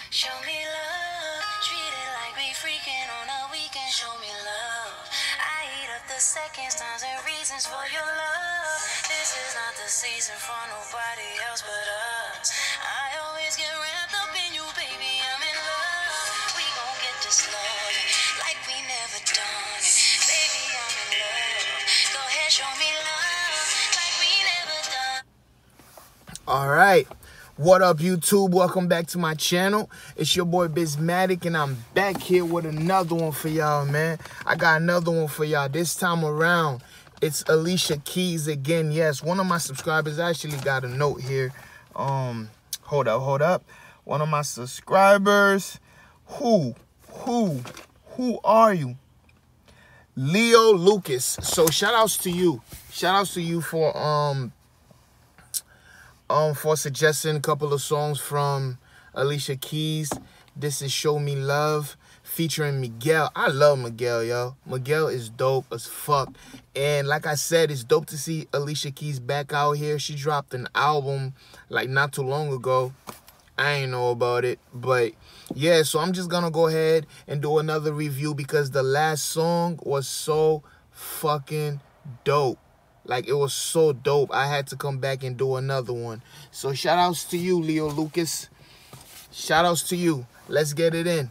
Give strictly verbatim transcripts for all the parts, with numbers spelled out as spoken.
Show me love, treat it like we freaking on a weekend. Show me love. I eat up the seconds, times, and reasons for your love. This is not the season for nobody else but us. I always get wrapped up in you, baby. I'm in love. We gon' get this love like we never done it. Baby, I'm in love. Go ahead, show me love like we never done. All right. What up, YouTube? Welcome back to my channel. It's your boy Bizmatic, and I'm back here with another one for y'all, man. I got another one for y'all. This time around, it's Alicia Keys again. Yes, one of my subscribers actually got a note here. Um, hold up, hold up. One of my subscribers. Who, who, who are you? Leo Lucas. So shout outs to you. Shout outs to you for um. Um, for suggesting a couple of songs from Alicia Keys. This is Show Me Love featuring Miguel. I love Miguel, yo. Miguel is dope as fuck. And like I said, it's dope to see Alicia Keys back out here. She dropped an album like not too long ago. I ain't know about it. But yeah, so I'm just gonna go ahead and do another review because the last song was so fucking dope. Like, it was so dope. I had to come back and do another one. So, shout-outs to you, Leo Lucas. Shout-outs to you. Let's get it in.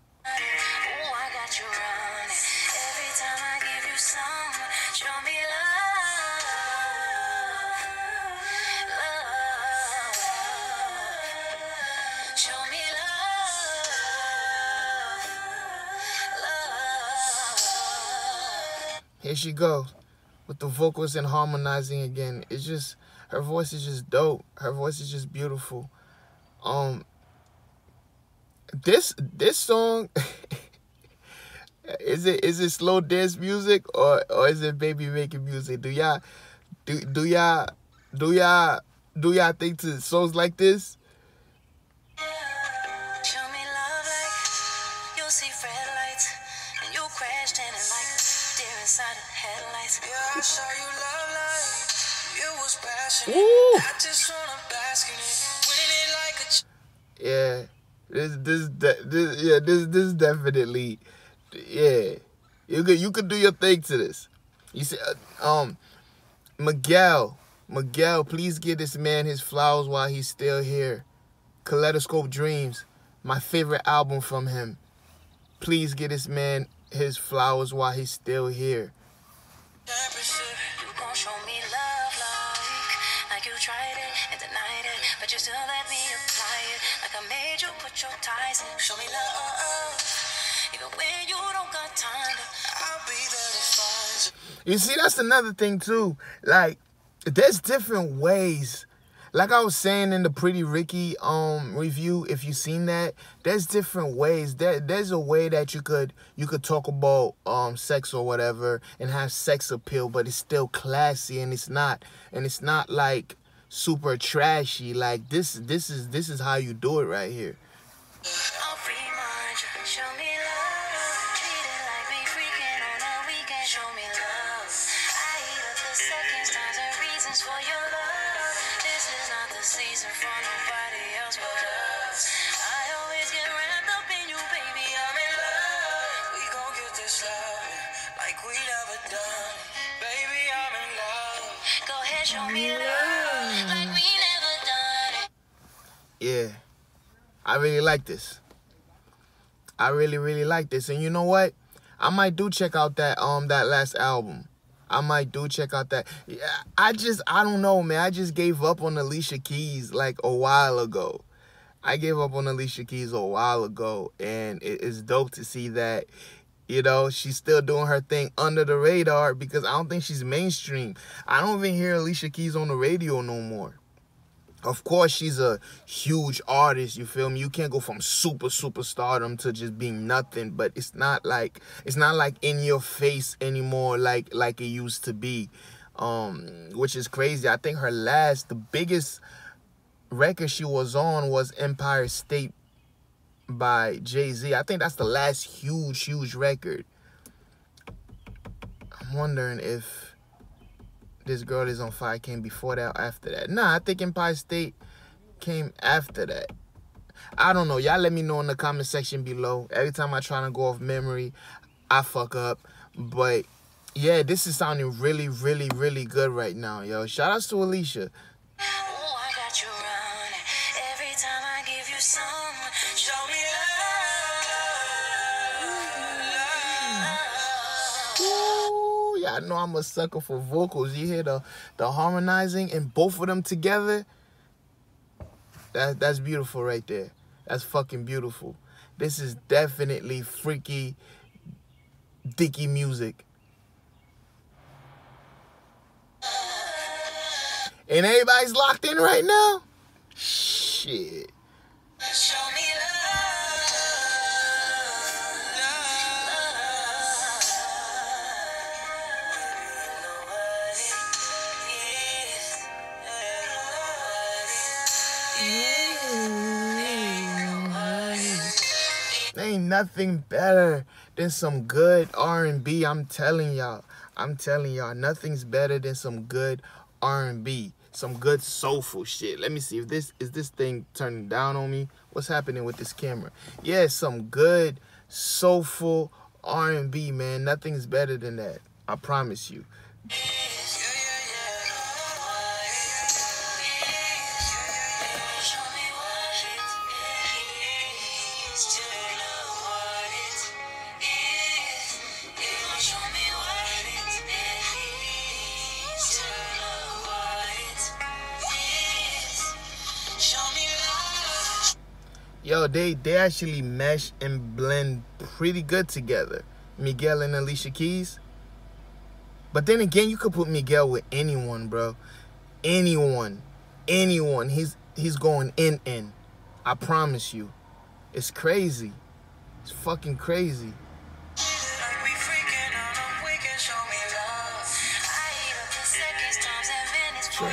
Here she goes. With the vocals and harmonizing again. It's just, her voice is just dope. Her voice is just beautiful. Um, this this song, is it is it slow dance music or or is it baby making music? Do y'all do do y'all do y'all do y'all think to songs like this? Show me love like you'll see red lights and you'll crash standing like deer inside of headlights. Yeah, I saw you love like you was passionate. Ooh. I just wanna bask in it, winning it like a ch- Yeah, this this this yeah this this definitely, yeah, you could you could do your thing to this. You see, uh, um, Miguel, Miguel, please give this man his flowers while he's still here. Kaleidoscope Dreams, my favorite album from him. Please give this man his flowers while he's still here. You gon' show me love like, like you tried it and denied it, but you still let me apply it. Like I made you put your ties in. Show me love, even when you don't got time to, I'll be there to find you. You see, that's another thing too. Like, there's different ways. Like I was saying in the Pretty Ricky um review, if you seen that, there's different ways. There, there's a way that you could you could talk about um sex or whatever and have sex appeal, but it's still classy and it's not and it's not like super trashy. Like this this is this is how you do it right here. I'll remind you, show me love, treat it like we freaking on a weekend. Show me love, I eat up the seconds, times, and reasons for your love. This is not the season for nobody else but us. I always get wrapped up in you, baby. I'm in love. We gon' get this love like we never done. Baby, I'm in love. Go ahead, show me love like we never done it. Yeah, I really like this. I really really like this, and you know what? I might do check out that um that last album. I might do check out that. Yeah, I just, I don't know, man. I just gave up on Alicia Keys like a while ago. I gave up on Alicia Keys a while ago. And it is dope to see that, you know, she's still doing her thing under the radar because I don't think she's mainstream. I don't even hear Alicia Keys on the radio no more. Of course, she's a huge artist, you feel me? You can't go from super, super stardom to just being nothing, but it's not like, it's not like in your face anymore like, like it used to be, um, which is crazy. I think her last, the biggest record she was on was Empire State by Jay-Z. I think that's the last huge, huge record. I'm wondering if This Girl Is on Fire came before that or after that. Nah, I think Empire State came after that. I don't know. Y'all let me know in the comment section below. Every time I try to go off memory, I fuck up. But yeah, this is sounding really, really, really good right now, yo. Shout outs to Alicia. Oh, I got you running. Every time I give you some, show me love. Ooh, y'all know I'm a sucker for vocals. You hear the, the harmonizing and both of them together? That, that's beautiful right there. That's fucking beautiful. This is definitely freaky, dicky music. And everybody's locked in right now? Shit. Show me Ain't nothing better than some good R and B. I'm telling y'all. I'm telling y'all. Nothing's better than some good R and B. Some good soulful shit. Let me see if this is this thing turning down on me. What's happening with this camera? Yeah, some good soulful R and B, man. Nothing's better than that. I promise you. Yo, they, they actually mesh and blend pretty good together. Miguel and Alicia Keys. But then again, you could put Miguel with anyone, bro. Anyone. Anyone. He's he's going in in. I promise you. It's crazy. It's fucking crazy. Sure.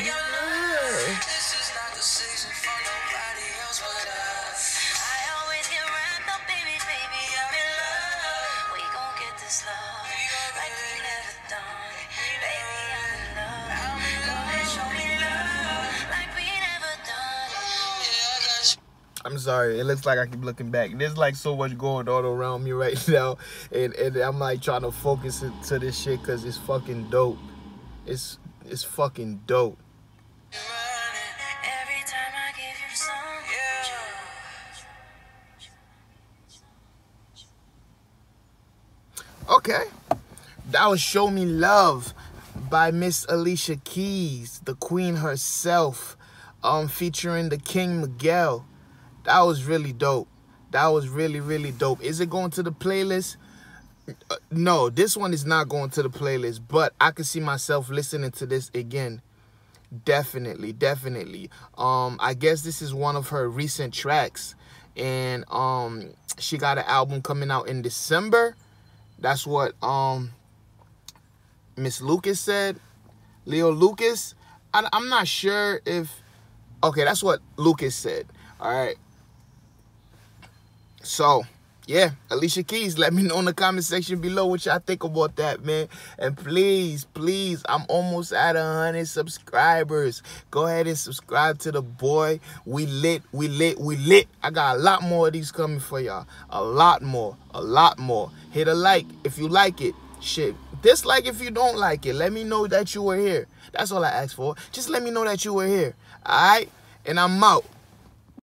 I'm sorry, it looks like I keep looking back. There's like so much going on around me right now, and, and I'm like trying to focus to this shit because it's fucking dope. It's it's fucking dope. Every time I give you some, yeah. Okay, that was "Show Me Love" by Miss Alicia Keys, the queen herself, um, featuring the King Miguel. That was really dope. That was really, really dope. Is it going to the playlist? Uh, no, this one is not going to the playlist, but I could see myself listening to this again. Definitely, definitely. Um, I guess this is one of her recent tracks, and um, she got an album coming out in December. That's what um, Miss Lucas said. Leo Lucas. I, I'm not sure if... Okay, that's what Lucas said. All right. So, yeah, Alicia Keys, let me know in the comment section below what y'all think about that, man. And please, please, I'm almost at one hundred subscribers. Go ahead and subscribe to the boy. We lit, we lit, we lit. I got a lot more of these coming for y'all. A lot more, a lot more. Hit a like if you like it. Shit, dislike if you don't like it. Let me know that you were here. That's all I ask for. Just let me know that you were here. All right? And I'm out.